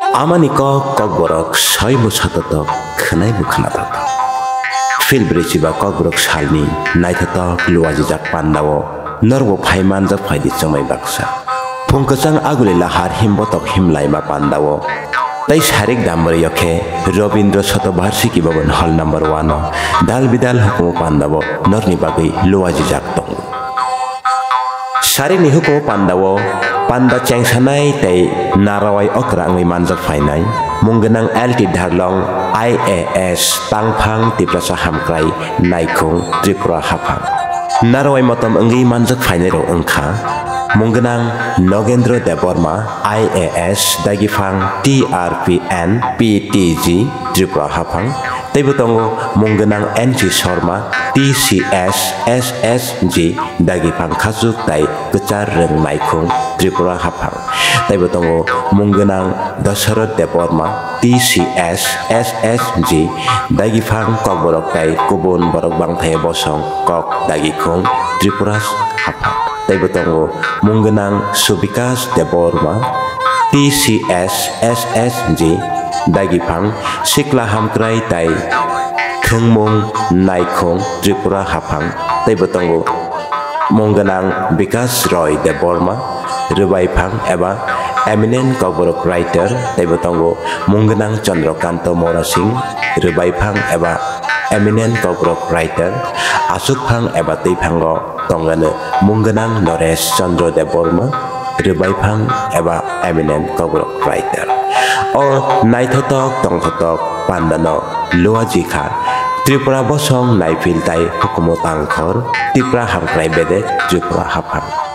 Amani kokborok soi musato khnai mukhnato filbri chiba kokborok salni naithato luwaji jak pandao norbo phaiman jak phaidi chomai baksa phungkachang agule lahar himbotok himlaima pandao tai sharik dambar yokhe Robindra Shatovarshiki Bhavan Hall number 1 dal bidal hukumu pandao norni bagai luwaji jak tong sharik ni hukumu pandao panda chengsanai tai narawai okrangni manjak phainai munggenang LT Dharlong IAS tangphang tiprasa hamkrai naikung Tripura hafang narawai motom enggi manjak phainai ro engkha munggenang Nogendra Deborma IAS dagifang TRPN PTG Tripura hafang teibutongo munggenang NC Sharma TCS SSG dagifang khasuk tai kechar reng naikung Tripura hafang teibutongo munggenang Dasharat Deborma TCS SSG dagifang kokborok tai kubun borok bangthai bosong kok dagikung Tripura hafang teibutongo munggenang Subikas Deborma TCS SSG dagifang sikla hamkrai tai kobokmung naikung Tripura hafang teibutongo munggenang Vikas Roy Deborma rubaifang eba eminent kokborok writer teibutongo munggenang Chandrokanto Morasing rubaifang eba eminent kokborok writer asukphang eba teiphango tongane munggenang Noresh Chandra Deborma rubaifang eba eminent kokborok writer o naithotok tongthotok pandano luwaji kha Tripura bosong naifil tai hukumu tangkhor Tripura hamkrai bedek Tripura hafang